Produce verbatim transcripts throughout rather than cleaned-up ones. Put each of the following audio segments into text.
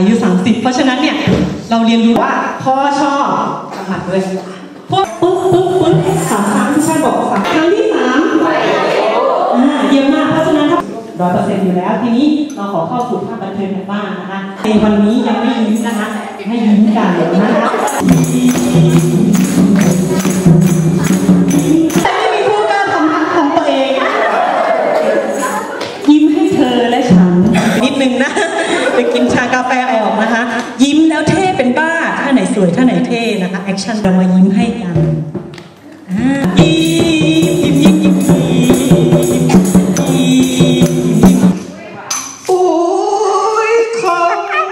อายุสามสิบเพราะฉะนั้นเนี่ยเราเรียนรู้ว่าพ่อชอบกำหมัดด้วยพวกปึ๊บปึ๊บปึ๊บสามครั้งที่ท่านบอกสามครั้งที่สามเยี่ยมมากเพราะฉะนั้นร้อยเปอร์เซ็นต์อยู่แล้วทีนี้เราขอเข้าสู่ภาคบันเทิงกันบ้างนะคะในวันนี้ยังไม่ยิ้มนะคะให้ยิ้มกันนะคะแต่ไม่มีผู้กล้าทำของตัวเองยิ้มให้เธอและฉันนิดนึงนะไปกินชากาแฟออกนะคะยิ้มแล้วเท่เป็นบ้าท่าไหนสวยท่าไหนเท่นะคะแอคชั่นเรามายิ้มให้กันยิ้มยิ้มยิ้มยิ้มโอ้ยคอ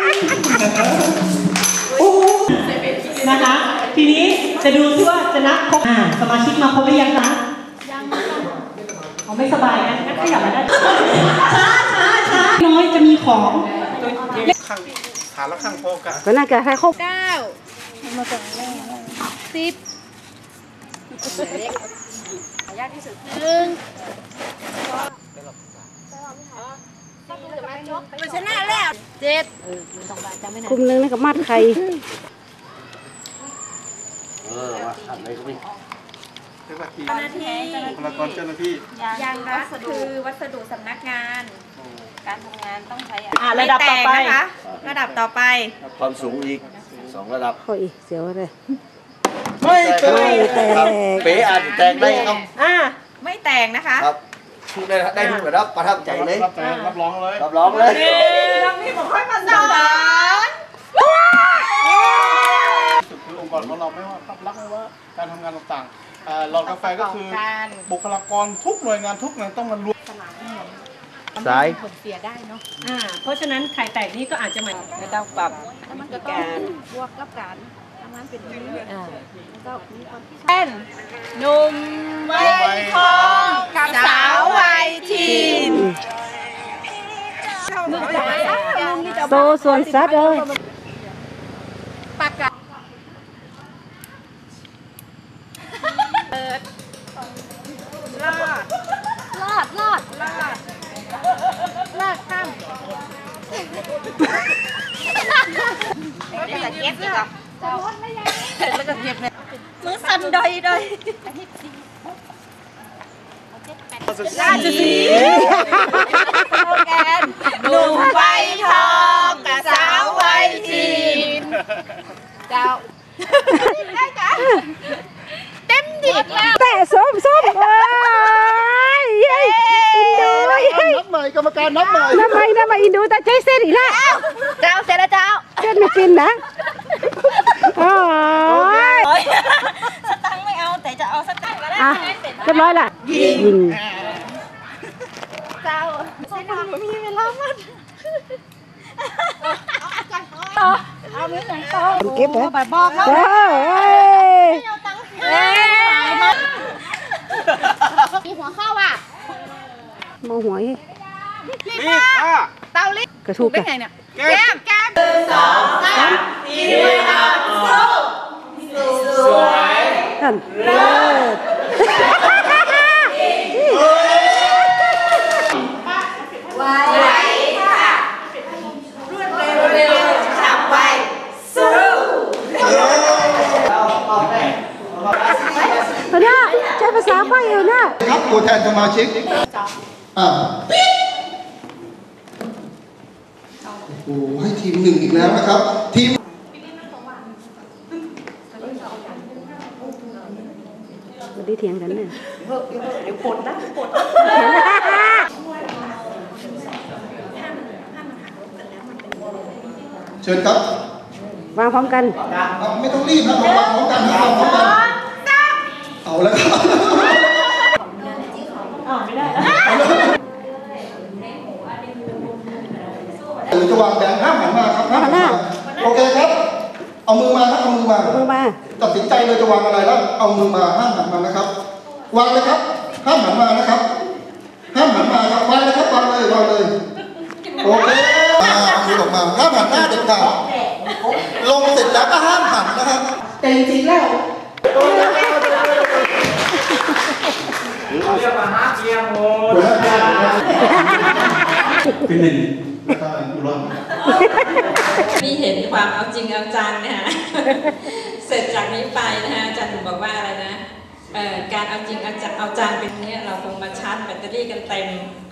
โอ้นะคะทีนี้จะดูซิว่าจะนับครบสมาชิกมาครบหรือยังคะยังเขาไม่สบายนะงั้นขยับมาได้ช้าช้าช้าน้อยจะมีของข้างขาแล้วข้างโพกันก็น่าจะให้ครบเก้ามาก่อนแรกสิบยากที่สุดหนึ่งมันชนะแล้วเจ็ดคุมนึงนี่กับมัดใครเออว่าอะไรก็ไม่เจ้าหน้าที่บุคลากรเจ้าหน้าที่ยางรัดคือวัสดุสำนักงานการทำงานต้องใช้ระดับต่อไปนะคะระดับต่อไปความสูงอีกสองระดับโอ้ยเสียวเลยไม่แตกเป๊ะอาจจะแตกได้ครับอ่าไม่แตกนะคะครับทุกได้ได้ทุกระดับประทับใจเลยรับรองเลยรับรองเลยน้องพี่บอกให้มาสอนคือองค์กรของเราไม่ว่าภาพลักษณ์ไม่ว่าการทำงานต่างๆหลอดกาแฟก็คือบุคลากรทุกหน่วยงานทุกงานต้องมารวมสายผลเสียได้เนาะอ่าเพราะฉะนั้นไข่แตกนี่ก็อาจจะไม่ไม่ต้องปรับมันก็การบวกกับการทำงานเป็นนี้อ่าแล้วก็มีความพิเศษหนุ่มวัยทองกับสาววัยทีนโซส่วนสัตว์เลยปากกาเปิดรอดรอดรอดรอดลากข้ามนี่จะเก็บอีกเหรอแล้วก็เก็บเนี่ยมือสั่นดอยดอยราชสีโปรแกรมหนุ่มใบทองกับสาวใบทีนเจ้าได้จ้ะเต็มที่แล้วแต่ส้มส้มเอ้ยอินดูนับใหม่กรรมการนับใหม่นับใหม่นับใหม่อินดูแต่ใจเส้นอีกแล้วเจ้าเสร็จแล้วเจ้าเส้นไม่ฟินนะโอ้ยสตังไม่เอาแต่จะเอาสตังก็ได้เรียบร้อยละยิงเจ้าสตังมีเวลามันต่อเอามือไหนต่อเก็บเลยแบบบอกแล้วมีหัวเข้าอ่ะมองหัวรีบค่ะเตาลิกระทุกได้ไงเนี่ยแก้มแก้มหนึ่งสองสามทีมงานสู้สวยนั่นเลิศไวค่ะรวดเร็วเร็วฉับไวสู้พน้าใช้ภาษาใบ้อยู่นะครับตัวแทนสมาชิกอ่าโอ้ให้ทีมหนึ่งอีกแล้วนะครับทีมวันนี้เถียงกันเนี่ยเดี๋ยวปวดนะปวดเชิญครับวางพร้อมกันไม่ต้องรีบนะวางพร้อมกันวางพร้อมกันเอาแล้วครับอ๋อไม่ได้หรือจะวางแบงค์ห้ามหันมาครับห้ามหันมาโอเคครับเอามือมาครับเอามือมาเอามือมาตัดสินใจเลยจะวางอะไรแล้วเอามือมาห้ามหันมานะครับวางเลยครับห้ามหันมานะครับห้ามหันมาครับวางเลยครับวางเลยวางเลยโอเคมาเอามือออกมาห้ามหันหน้าเด็ดขาดลงเสร็จแล้วก็ห้ามหันนะครับแต่จริงๆแล้วเรียกว่าห้าเกียร์โมเป็นหนึ่งแล้วก็อุรอนนี่เห็นความเอาจริงเอาจังนะฮะ เสร็จจากนี้ไปนะฮะอาจารย์บอกว่าอะไรนะเอ่อการเอาจริงเอาจังเอาจังเป็นเนี้ยเราคงมาชาร์จแบตเตอรี่กันเต็ม